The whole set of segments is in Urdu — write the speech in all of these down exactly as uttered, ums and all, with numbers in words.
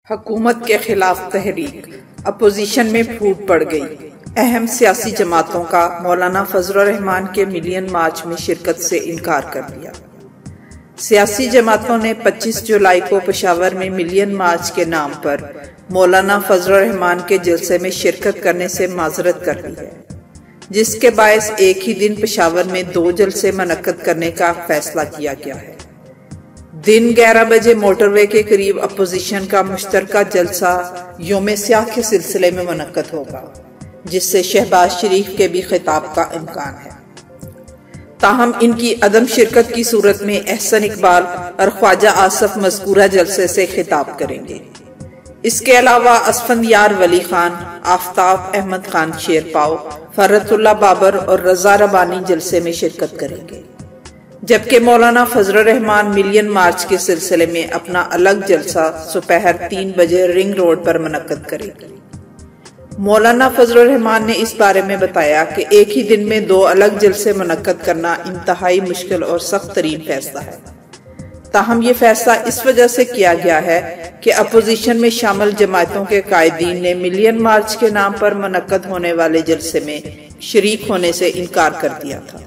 حکومت کے خلاف تحریک اپوزیشن میں پھوٹ پڑ گئی۔ اہم سیاسی جماعتوں کا مولانا فضل الرحمان کے ملین مارچ میں شرکت سے انکار کر دیا۔ سیاسی جماعتوں نے پچیس جولائی کو پشاور میں ملین مارچ کے نام پر مولانا فضل الرحمان کے جلسے میں شرکت کرنے سے معذرت کر لی ہے، جس کے باعث ایک ہی دن پشاور میں دو جلسے منعقد کرنے کا فیصلہ کیا گیا ہے۔ دن گیارہ بجے موٹر وے کے قریب اپوزیشن کا مشترکہ جلسہ یوم سیاہ کے سلسلے میں منعقد ہوگا، جس سے شہباز شریف کے بھی خطاب کا امکان ہے۔ تاہم ان کی عدم شرکت کی صورت میں احسن اقبال اور خواجہ آصف مذکورہ جلسے سے خطاب کریں گے۔ اس کے علاوہ اسفندیار ولی خان، آفتاب احمد خان شیرپاؤ، فرت اللہ بابر اور رضا ربانی جلسے میں شرکت کریں گے، جبکہ مولانا فضل الرحمان ملین مارچ کے سلسلے میں اپنا الگ جلسہ دوپہر تین بجے رنگ روڈ پر منعقد کرے گی۔ مولانا فضل الرحمان نے اس بارے میں بتایا کہ ایک ہی دن میں دو الگ جلسے منعقد کرنا انتہائی مشکل اور سخت ترین فیصلہ ہے۔ تاہم یہ فیصلہ اس وجہ سے کیا گیا ہے کہ اپوزیشن میں شامل جماعتوں کے قائدین نے ملین مارچ کے نام پر منعقد ہونے والے جلسے میں شریک ہونے سے انکار کر دیا تھا۔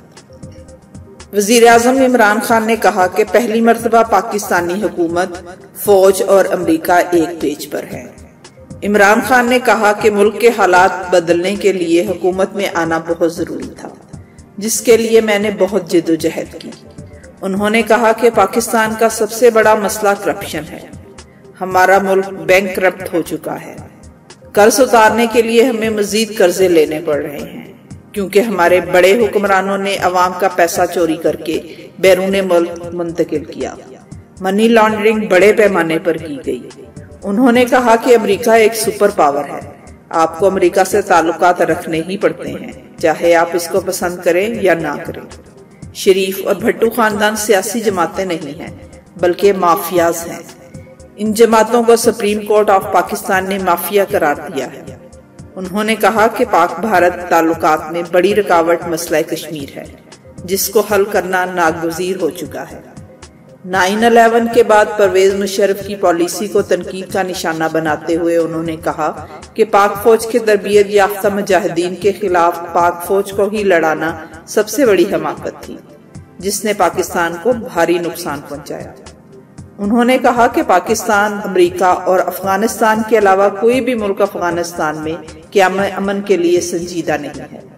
وزیر اعظم عمران خان نے کہا کہ پہلی مرتبہ پاکستانی حکومت، فوج اور امریکہ ایک پیج پر ہے۔ عمران خان نے کہا کہ ملک کے حالات بدلنے کے لیے حکومت میں آنا بہت ضروری تھا، جس کے لیے میں نے بہت جد و جہد کی۔ انہوں نے کہا کہ پاکستان کا سب سے بڑا مسئلہ کرپشن ہے۔ ہمارا ملک بینک کرپٹ ہو چکا ہے۔ قرض اتارنے کے لیے ہمیں مزید قرضے لینے پڑ رہے ہیں، کیونکہ ہمارے بڑے حکمرانوں نے عوام کا پیسہ چوری کر کے بیرون ملک منتقل کیا۔ منی لانڈرنگ بڑے پیمانے پر کی گئی۔ انہوں نے کہا کہ امریکہ ایک سپر پاور ہے، آپ کو امریکہ سے تعلقات رکھنے ہی پڑتے ہیں، چاہے آپ اس کو پسند کریں یا نہ کریں۔ شریف اور بھٹو خاندان سیاسی جماعتیں نہیں ہیں، بلکہ مافیاز ہیں۔ ان جماعتوں کو سپریم کورٹ آف پاکستان نے مافیا قرار دیا ہے۔ انہوں نے کہا کہ پاک بھارت تعلقات میں بڑی رکاوٹ مسئلہ کشمیر ہے، جس کو حل کرنا ناگزیر ہو چکا ہے۔ نائن الیون کے بعد پرویز مشرف کی پالیسی کو تنقید کا نشانہ بناتے ہوئے انہوں نے کہا کہ پاک فوج کے تربیت یافتہ مجاہدین کے خلاف پاک فوج کو ہی لڑانا سب سے بڑی حماقت تھی، جس نے پاکستان کو بھاری نقصان پہنچایا۔ انہوں نے کہا کہ پاکستان، امریکہ اور افغانستان کے علاوہ کوئی بھی ملک افغانستان میں قیام امن کے لیے سنجیدہ نہیں ہے۔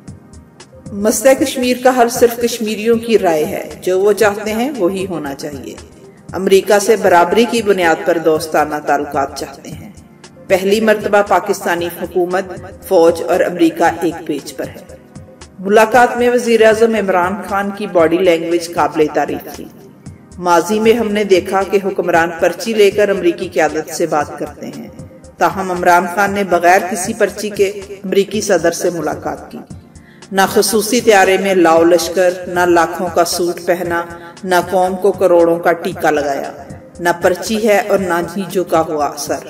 مسئلہ کشمیر کا حل صرف کشمیریوں کی رائے ہے، جو وہ چاہتے ہیں وہی ہونا چاہیے۔ امریکہ سے برابری کی بنیاد پر دوستانہ تعلقات چاہتے ہیں۔ پہلی مرتبہ پاکستانی حکومت، فوج اور امریکہ ایک پیج پر ہے۔ ملاقات میں وزیر اعظم عمران خان کی باڈی لینگویج قابل تعریف تھی۔ ماضی میں ہم نے دیکھا کہ حکمران پرچی لے کر امریکی قیادت سے بات کرتے ہیں، تاہم عمران خان نے بغیر کسی پرچی کے امریکی صدر سے ملاقات کی۔ نہ خصوصی طیارے میں لاؤ لشکر، نہ لاکھوں کا سوٹ پہنا، نہ قوم کو کروڑوں کا ٹیکہ لگایا، نہ پرچی ہے اور نہ ہی جھکا ہوا سر۔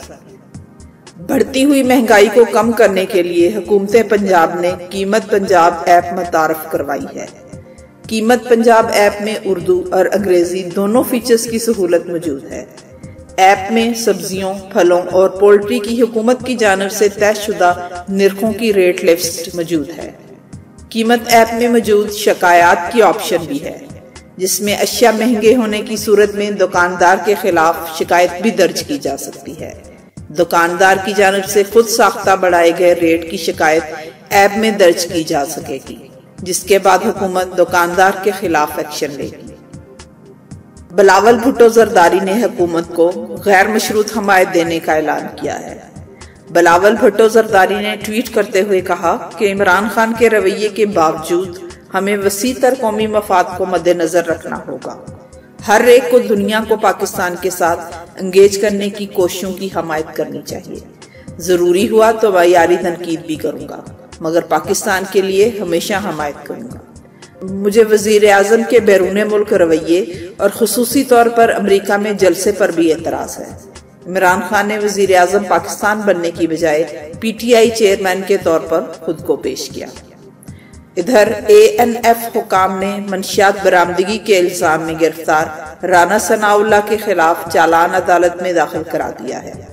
بڑھتی ہوئی مہنگائی کو کم کرنے کے لیے حکومت پنجاب نے قیمت پنجاب ایپ متعارف کروائی ہے۔ قیمت پنجاب ایپ میں اردو اور انگریزی دونوں فیچرز کی سہولت موجود ہے۔ ایپ میں سبزیوں، پھلوں اور پولٹری کی حکومت کی جانب سے طے شدہ نرخوں کی ریٹ لسٹ موجود ہے۔ قیمت ایپ میں موجود شکایات کی آپشن بھی ہے، جس میں اشیاء مہنگے ہونے کی صورت میں دکاندار کے خلاف شکایت بھی درج کی جا سکتی ہے۔ دکاندار کی جانب سے خود ساختہ بڑھائے گئے ریٹ کی شکایت ایپ میں درج کی جا سکے گی، جس کے بعد حکومت دکاندار کے خلاف ایکشن لے گی۔ بلاول بھٹو زرداری نے حکومت کو غیر مشروط حمایت دینے کا اعلان کیا ہے۔ بلاول بھٹو زرداری نے ٹویٹ کرتے ہوئے کہا کہ عمران خان کے رویے کے باوجود ہمیں وسیع تر قومی مفاد کو مد نظر رکھنا ہوگا۔ ہر ایک کو دنیا کو پاکستان کے ساتھ انگیج کرنے کی کوششوں کی حمایت کرنی چاہیے۔ ضروری ہوا تو معیاری تنقید بھی کروں گا، مگر پاکستان کے لیے ہمیشہ حمایت کروں گا۔ مجھے وزیر اعظم کے بیرون ملک رویے اور خصوصی طور پر امریکہ میں جلسے پر بھی اعتراض ہے۔ عمران خان نے وزیر اعظم پاکستان بننے کی بجائے پی ٹی آئی چیئرمین کے طور پر خود کو پیش کیا۔ ادھر اے این ایف حکام نے منشیات برآمدگی کے الزام میں گرفتار رانا ثناء اللہ کے خلاف چالان عدالت میں داخل کرا دیا ہے۔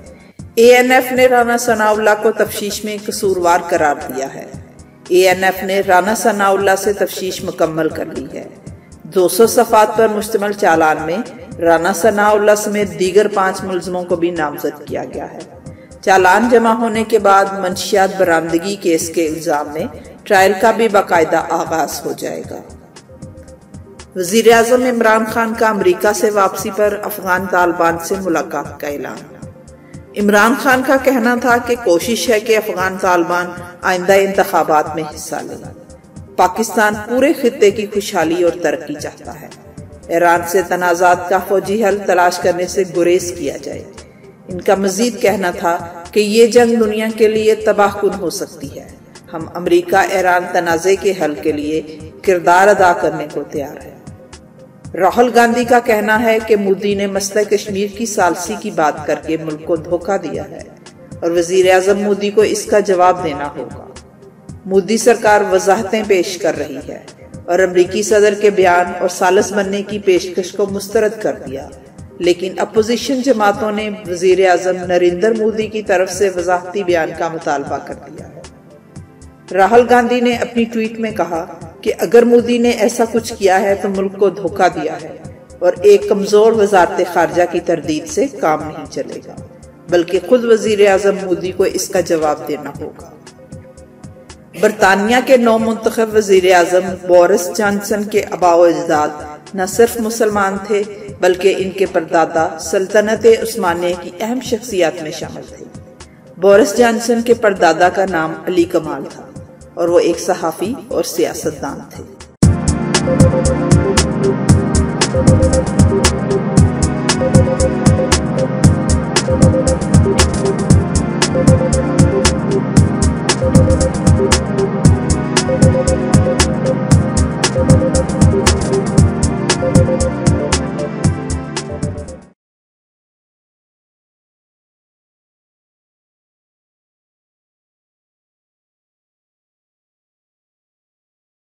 اے این ایف نے رانا ثناء اللہ کو تفتیش میں قصوروار قرار دیا ہے۔ اے این ایف نے رانا ثناء اللہ سے تفتیش مکمل کر لی ہے۔ دو سو صفحات پر مشتمل چالان میں رانا ثناء اللہ سمیت دیگر پانچ ملزموں کو بھی نامزد کیا گیا ہے۔ چالان جمع ہونے کے بعد منشیات برآمدگی کیس کے الزام میں ٹرائل کا بھی باقاعدہ آغاز ہو جائے گا۔ وزیر اعظم عمران خان کا امریکہ سے واپسی پر افغان طالبان سے ملاقات کا اعلان۔ عمران خان کا کہنا تھا کہ کوشش ہے کہ افغان طالبان آئندہ انتخابات میں حصہ لیں۔ پاکستان پورے خطے کی خوشحالی اور ترقی چاہتا ہے۔ ایران سے تنازعات کا فوجی حل تلاش کرنے سے گریز کیا جائے۔ ان کا مزید کہنا تھا کہ یہ جنگ دنیا کے لیے تباہ کن ہو سکتی ہے۔ ہم امریکہ ایران تنازع کے حل کے لیے کردار ادا کرنے کو تیار ہیں۔ راہل گاندھی کا کہنا ہے کہ مودی نے مسئلہ کشمیر کی ثالثی کی بات کر کے ملک کو دھوکہ دیا ہے اور وزیر اعظم مودی کو اس کا جواب دینا ہوگا۔ مودی سرکار وضاحتیں پیش کر رہی ہے اور امریکی صدر کے بیان اور ثالث بننے کی پیشکش کو مسترد کر دیا، لیکن اپوزیشن جماعتوں نے وزیر اعظم نریندر مودی کی طرف سے وضاحتی بیان کا مطالبہ کر دیا ہے۔ راہل گاندھی نے اپنی ٹویٹ میں کہا کہ اگر مودی نے ایسا کچھ کیا ہے تو ملک کو دھوکہ دیا ہے اور ایک کمزور وزارت خارجہ کی تردید سے کام نہیں چلے گا، بلکہ خود وزیر اعظم مودی کو اس کا جواب دینا ہوگا۔ برطانیہ کے نو منتخب وزیر اعظم بورس جانسن کے آباء و اجداد نہ صرف مسلمان تھے بلکہ ان کے پردادا سلطنت عثمانیہ کی اہم شخصیات میں شامل تھے۔ بورس جانسن کے پردادا کا نام علی کمال تھا اور وہ ایک صحافی اور سیاستدان تھے۔